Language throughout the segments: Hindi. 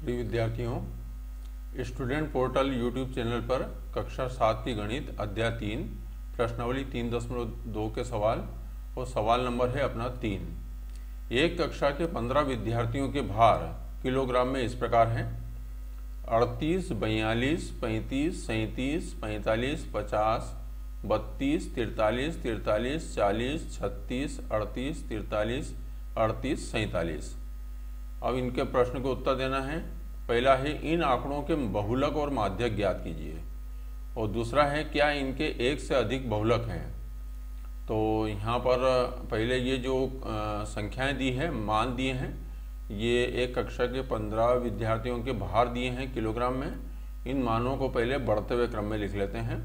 प्रिय विद्यार्थियों, स्टूडेंट पोर्टल यूट्यूब चैनल पर कक्षा 7 की गणित अध्याय 3 प्रश्नावली 3.2 के सवाल और सवाल नंबर है अपना 3। एक कक्षा के 15 विद्यार्थियों के भार किलोग्राम में इस प्रकार हैं: 38, 42, 35, 37, 45, 50, 32, 43, 43, 40, 36, 38, 43, 38, 47। अब इनके प्रश्न को उत्तर देना है। पहला है इन आंकड़ों के बहुलक और माध्यक ज्ञात कीजिए, और दूसरा है क्या इनके एक से अधिक बहुलक हैं। तो यहाँ पर पहले ये जो संख्याएं दी है, मान दिए हैं, ये एक कक्षा के 15 विद्यार्थियों के भार दिए हैं किलोग्राम में। इन मानों को पहले बढ़ते हुए क्रम में लिख लेते हैं।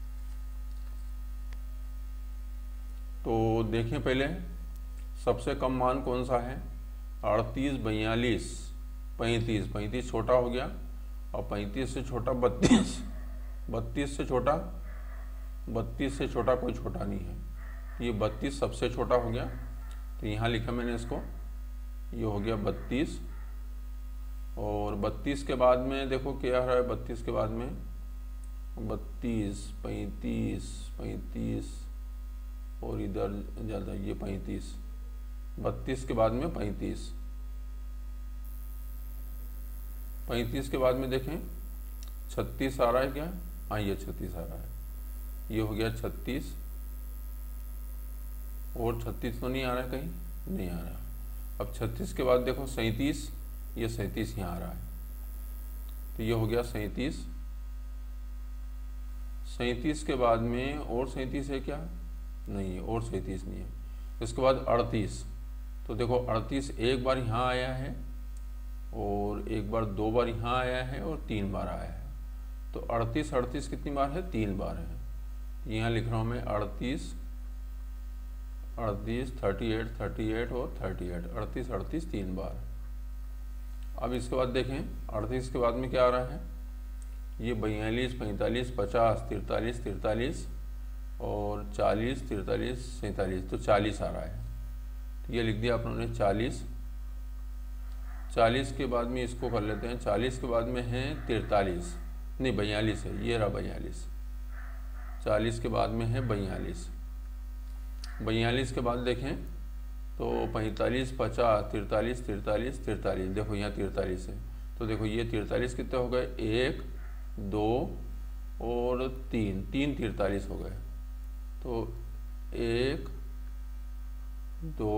तो देखें पहले सबसे कम मान कौन सा है? 38, 42, 35। 35 छोटा हो गया, और 35 से छोटा 32। 32 से छोटा, 32 से छोटा कोई छोटा नहीं है, ये 32 सबसे छोटा हो गया। तो यहाँ लिखा मैंने इसको, ये हो गया 32। और 32 के बाद में देखो क्या रहा है। 32 के बाद में 32, 35, 35 और इधर ज़्यादा, ये 35। 32 के बाद में 35। 35 के बाद में देखें 36 आ रहा है क्या? हाँ, ये 36 आ रहा है। ये हो गया 36। और 36 तो नहीं आ रहा है, कहीं नहीं आ रहा। अब 36 के बाद देखो 37, ये 37 यहाँ आ रहा है। तो ये हो गया 37। 37 के बाद में और 37 है क्या? नहीं है, और 37 नहीं है। इसके बाद 38। तो देखो 38 एक बार यहाँ आया है, और एक बार, दो बार यहाँ आया है, और 3 बार आया है। तो 38 कितनी बार है? 3 बार है। यहाँ लिख रहा हूँ मैं 38, 38, 38 और 38। 38 3 बार। अब इसके बाद देखें 38 के बाद में क्या आ रहा है? ये 42, 45, 50, 43, 43 और 40, 43, 47। तो 40 आ रहा है। तो ये लिख दिया आपने 40। 40 के बाद में इसको कर लेते हैं। 40 के बाद में है 43, नहीं 42 है, ये रहा 42। 40 के बाद में है 42। 42 के बाद देखें तो 45, 50, 43, 43, 43। देखो यहाँ 43 है। तो देखो ये 43 कितने हो गए? 1, 2 और 3। 3 43 हो गए। तो 1, 2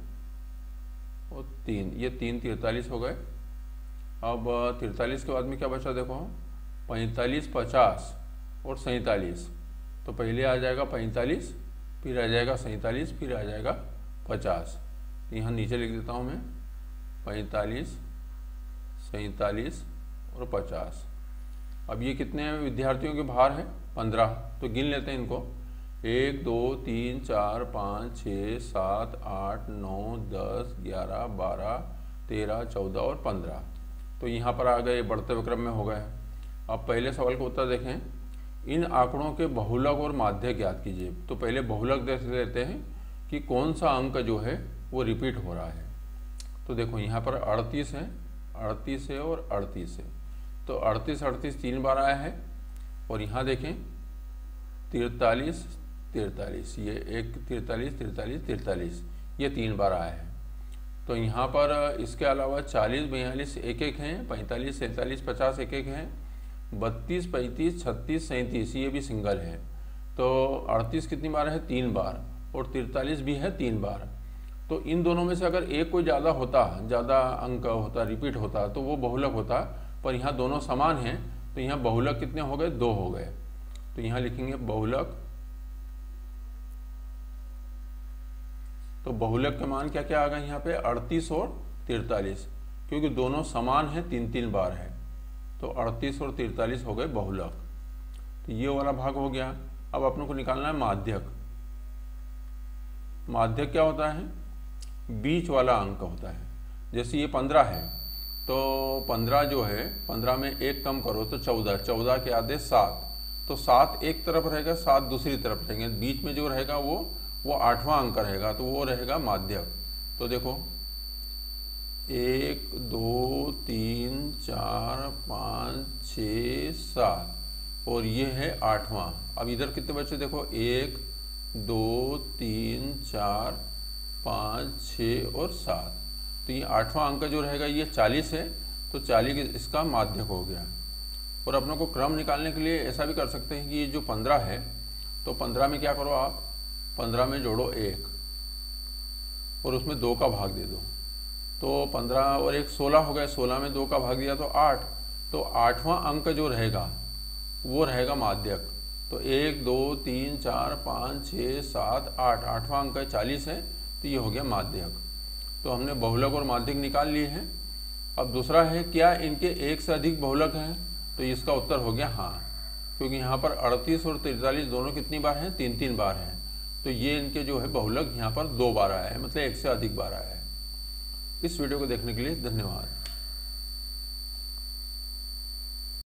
और 3, ये 3 43 हो गए। अब 43 के बाद में क्या बचा? देखो 45, 50 और 47। तो पहले आ जाएगा 45, फिर आ जाएगा 47, फिर आ जाएगा 50। तो यहाँ नीचे लिख देता हूँ मैं 45, 47 और 50। अब ये कितने विद्यार्थियों के भार हैं? 15। तो गिन लेते हैं इनको। 1, 2, 3, 4, 5, 6, 7, 8, 9, 10, 11, 12, 13, 14 और 15। तो यहाँ पर आ गए, बढ़ते हुए क्रम में हो गए। अब पहले सवाल का उत्तर देखें। इन आंकड़ों के बहुलक और माध्यक ज्ञात कीजिए। तो पहले बहुलक देख लेते हैं कि कौन सा अंक जो है वो रिपीट हो रहा है। तो देखो यहाँ पर 38 है, 38 है और 38 है। तो 38 3 बार आया है। और यहाँ देखें 43, 43, ये एक 43, 43, 43, ये 3 बार आया है। तो यहाँ पर इसके अलावा 40, 42 एक एक हैं, 45, 47, 50 एक एक हैं, 32, 35, 36, 37 ये भी सिंगल है। तो 38 कितनी बार है? 3 बार। और 43 भी है 3 बार। तो इन दोनों में से अगर एक कोई ज़्यादा होता, ज़्यादा अंक होता, रिपीट होता, तो वो बहुलक होता। पर यहाँ दोनों समान हैं, तो यहाँ बहुलक कितने हो गए? 2 हो गए। तो यहाँ लिखेंगे बहुलक। तो बहुलक के मान क्या क्या आ गए यहाँ पे? 38 और 43, क्योंकि दोनों समान हैं, 3 बार है। तो 38 और 43 हो गए बहुलक। तो ये वाला भाग हो गया। अब अपने को निकालना है माध्यक। माध्यक क्या होता है? बीच वाला अंक होता है। जैसे ये 15 है, तो 15 जो है, 15 में 1 कम करो तो 14। 14 के आधे 7, तो 7 एक तरफ रहेगा, 7 दूसरी तरफ रहेंगे। बीच में जो रहेगा वो 8वां अंक रहेगा, तो वो रहेगा माध्यक। तो देखो 1 2 3 4 5 6 7 और ये है 8वां। अब इधर कितने बच्चे देखो 1 2 3 4 5 6 और 7, तो ये 8वां अंक जो रहेगा ये 40 है, तो 40 इसका माध्यक हो गया। और अपनों को क्रम निकालने के लिए ऐसा भी कर सकते हैं कि ये जो 15 है, तो 15 में क्या करो आप, 15 में जोड़ो 1 और उसमें 2 का भाग दे दो, तो 15 और 1 16 हो गए, 16 में 2 का भाग दिया तो 8, तो 8वां अंक जो रहेगा वो रहेगा माध्यक। तो 1 2 3 4 5 6 7 8, 8वां अंक 40 है, तो ये हो गया माध्यक। तो हमने बहुलक और माध्यक निकाल लिए हैं। अब दूसरा है क्या इनके एक से अधिक बहुलक हैं, तो इसका उत्तर हो गया हाँ, क्योंकि यहाँ पर 38 और 43 दोनों कितनी बार हैं, 3 बार हैं, तो ये इनके जो है बहुलक यहाँ पर 2 बार आया है, मतलब एक से अधिक बार आया है। इस वीडियो को देखने के लिए धन्यवाद।